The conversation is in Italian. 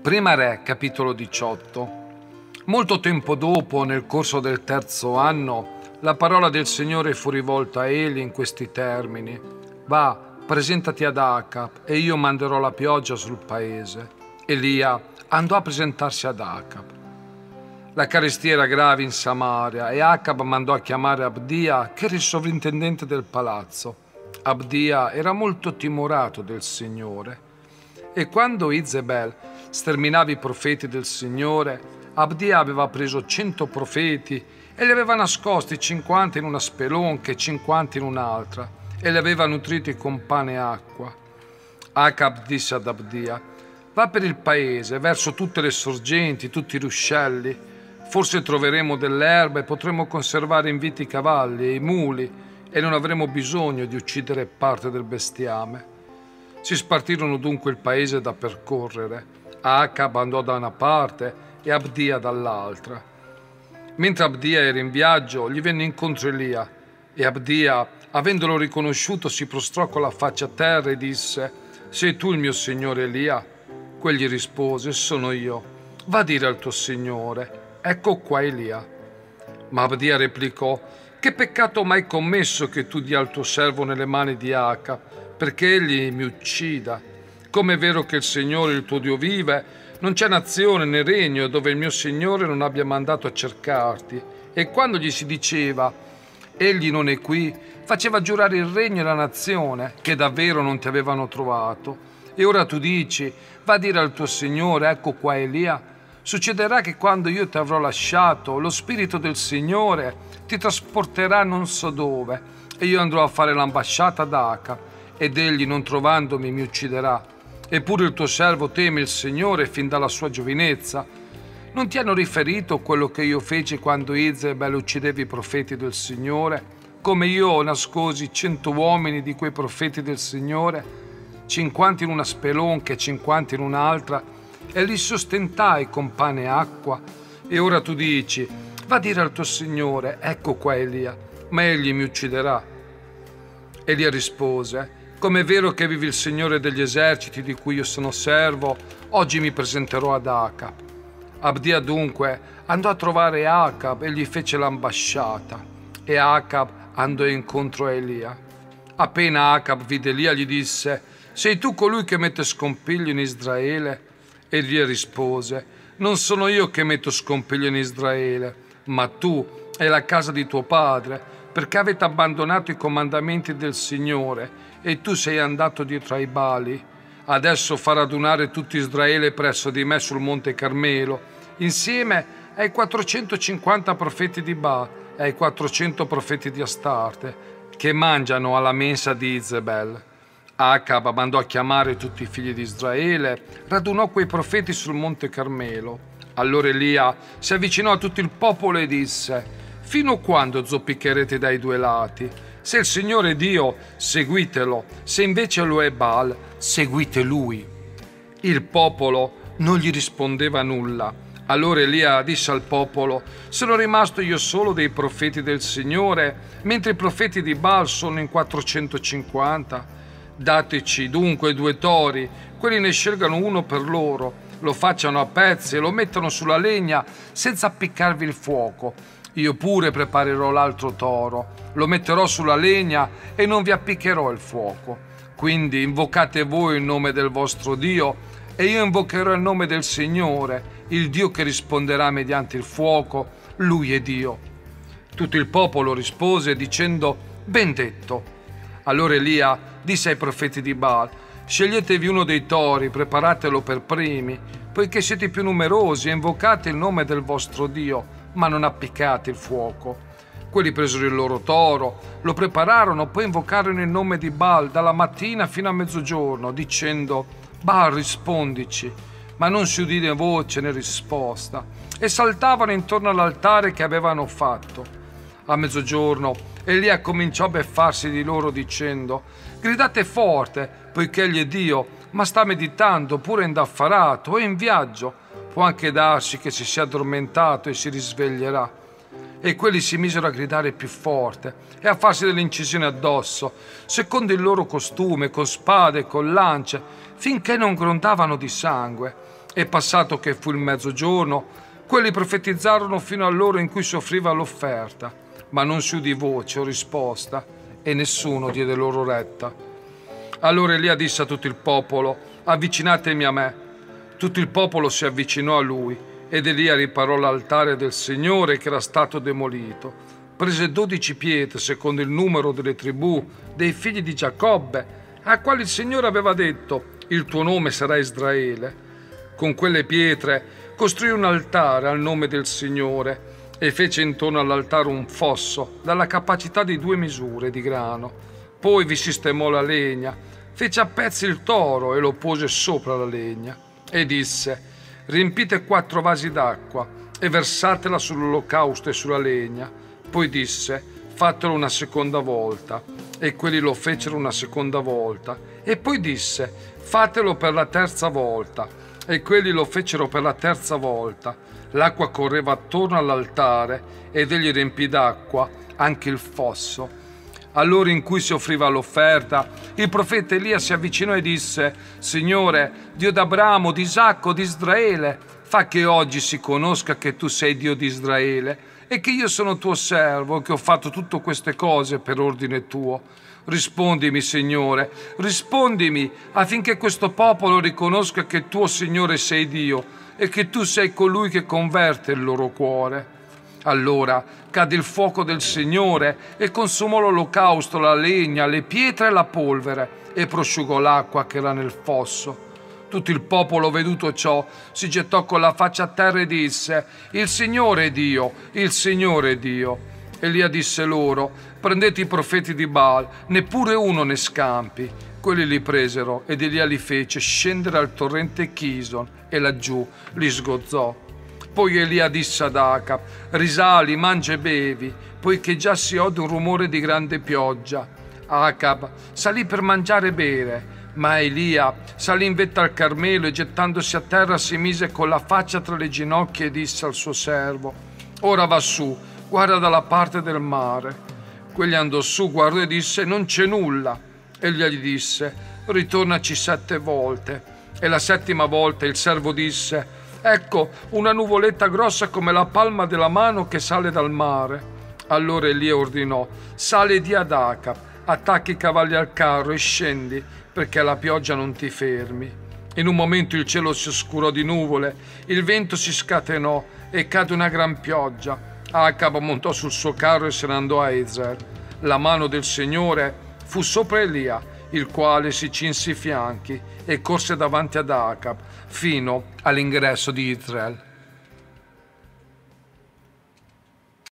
Prima Re, capitolo 18. Molto tempo dopo, nel corso del 3° anno, la parola del Signore fu rivolta a Eli in questi termini: Va, presentati ad Acab e io manderò la pioggia sul paese. Elia andò a presentarsi ad Acab. La carestia era grave in Samaria e Acab mandò a chiamare Abdia, che era il sovrintendente del palazzo. Abdia era molto timorato del Signore. E quando Izebel sterminava i profeti del Signore, Abdia aveva preso 100 profeti e li aveva nascosti 50 in una spelonca e 50 in un'altra e li aveva nutriti con pane e acqua. Acab disse ad Abdia: Va per il paese, verso tutte le sorgenti, tutti i ruscelli. Forse troveremo dell'erba e potremo conservare in vita i cavalli e i muli e non avremo bisogno di uccidere parte del bestiame. Si spartirono dunque il paese da percorrere. Acab andò da una parte e Abdia dall'altra. Mentre Abdia era in viaggio, gli venne incontro Elia e Abdia, avendolo riconosciuto, si prostrò con la faccia a terra e disse: Sei tu il mio signore Elia? Quegli rispose: Sono io. Va a dire al tuo signore: Ecco qua Elia. Ma Abdia replicò: Che peccato ho mai commesso che tu dia il tuo servo nelle mani di Acab, perché egli mi uccida? Come è vero che il Signore, il tuo Dio, vive, non c'è nazione né regno dove il mio Signore non abbia mandato a cercarti. E quando gli si diceva: Egli non è qui, faceva giurare il regno e la nazione che davvero non ti avevano trovato. E ora tu dici: Va a dire al tuo Signore: Ecco qua Elia. Succederà che quando io ti avrò lasciato, lo Spirito del Signore ti trasporterà non so dove, e io andrò a fare l'ambasciata ad Acab, ed egli, non trovandomi, mi ucciderà. Eppure il tuo servo teme il Signore fin dalla sua giovinezza. Non ti hanno riferito quello che io feci quando Izebel uccideva i profeti del Signore? Come io nascosi 100 uomini di quei profeti del Signore, 50 in una spelonca e 50 in un'altra, e li sostentai con pane e acqua. E ora tu dici: Va a dire al tuo Signore: Ecco qua Elia, ma egli mi ucciderà. Elia rispose: Come è vero che vive il Signore degli eserciti di cui io sono servo, oggi mi presenterò ad Acab. Abdia dunque andò a trovare Acab e gli fece l'ambasciata, e Acab andò incontro a Elia. Appena Acab vide Elia, gli disse: Sei tu colui che mette scompiglio in Israele? Elia rispose: Non sono io che metto scompiglio in Israele, ma tu e la casa di tuo padre, perché avete abbandonato i comandamenti del Signore e tu sei andato dietro ai Bali. Adesso far radunare tutto Israele presso di me sul monte Carmelo, insieme ai 450 profeti di Baal e ai 400 profeti di Astarte, che mangiano alla mensa di Izebel. Acab mandò a chiamare tutti i figli di Israele, radunò quei profeti sul monte Carmelo. Allora Elia si avvicinò a tutto il popolo e disse: Fino quando zoppicherete dai due lati? Se il Signore è Dio, seguitelo; se invece lo è Baal, seguite lui. Il popolo non gli rispondeva nulla. Allora Elia disse al popolo: Sono rimasto io solo dei profeti del Signore, mentre i profeti di Baal sono in 450. Dateci dunque 2 tori, quelli ne scelgano uno per loro, lo facciano a pezzi e lo mettano sulla legna senza appiccarvi il fuoco. Io pure preparerò l'altro toro, lo metterò sulla legna e non vi appiccherò il fuoco. Quindi invocate voi il nome del vostro Dio e io invocherò il nome del Signore, il Dio che risponderà mediante il fuoco. Lui è Dio. Tutto il popolo rispose dicendo: Ben detto. Allora Elia disse ai profeti di Baal: Sceglietevi uno dei tori, preparatelo per primi, poiché siete più numerosi, e invocate il nome del vostro Dio, ma non appiccate il fuoco. Quelli presero il loro toro, lo prepararono, poi invocarono il nome di Baal dalla mattina fino a mezzogiorno, dicendo: Baal, rispondici. Ma non si udì né voce né risposta, e saltavano intorno all'altare che avevano fatto. A mezzogiorno Elia cominciò a beffarsi di loro dicendo: Gridate forte, poiché egli è Dio, ma sta meditando, pure indaffarato, è in viaggio. Può anche darsi che si sia addormentato e si risveglierà. E quelli si misero a gridare più forte e a farsi delle incisioni addosso, secondo il loro costume, con spade e con lance, finché non grondavano di sangue. E passato che fu il mezzogiorno, quelli profetizzarono fino all'ora in cui si offriva l'offerta, ma non si udì voce o risposta, e nessuno diede loro retta. Allora Elia disse a tutto il popolo: avvicinatevi a me. Tutto il popolo si avvicinò a lui, ed Elia riparò l'altare del Signore che era stato demolito. Prese 12 pietre secondo il numero delle tribù dei figli di Giacobbe, a quali il Signore aveva detto: il tuo nome sarà Israele. Con quelle pietre costruì un altare al nome del Signore e fece intorno all'altare un fosso dalla capacità di 2 misure di grano. Poi vi sistemò la legna, fece a pezzi il toro e lo pose sopra la legna e disse: riempite 4 vasi d'acqua e versatela sull'olocausto e sulla legna. Poi disse: fatelo una seconda volta. E quelli lo fecero una seconda volta. E poi disse: fatelo per la terza volta. E quelli lo fecero per la terza volta. L'acqua correva attorno all'altare ed egli riempì d'acqua anche il fosso. All'ora in cui si offriva l'offerta, il profeta Elia si avvicinò e disse: Signore, Dio d'Abramo, di Isacco, di Israele, fa che oggi si conosca che tu sei Dio di Israele e che io sono tuo servo, che ho fatto tutte queste cose per ordine tuo. Rispondimi, Signore, rispondimi, affinché questo popolo riconosca che tuo Signore sei Dio e che tu sei colui che converte il loro cuore. Allora cadde il fuoco del Signore e consumò l'olocausto, la legna, le pietre e la polvere e prosciugò l'acqua che era nel fosso. Tutto il popolo, veduto ciò, si gettò con la faccia a terra e disse: il Signore è Dio, il Signore è Dio. Elia disse loro: prendete i profeti di Baal, neppure uno ne scampi. Quelli li presero ed Elia li fece scendere al torrente Chison e laggiù li sgozzò. Poi Elia disse ad Acab: risali, mangia e bevi, poiché già si ode un rumore di grande pioggia. Acab salì per mangiare e bere, ma Elia salì in vetta al Carmelo e gettandosi a terra si mise con la faccia tra le ginocchia e disse al suo servo: ora va su, guarda dalla parte del mare. Quegli andò su, guardò e disse: non c'è nulla. Egli gli disse: ritornaci 7 volte. E la 7ª volta il servo disse: ecco una nuvoletta grossa come la palma della mano che sale dal mare. Allora Elia ordinò: sali e di ad Acab, attacchi i cavalli al carro e scendi, perché la pioggia non ti fermi. In un momento il cielo si oscurò di nuvole, il vento si scatenò e cadde una gran pioggia. Acab montò sul suo carro e se ne andò a Ezer. La mano del Signore fu sopra Elia, il quale si cinse i fianchi e corse davanti ad Acab fino all'ingresso di Israele.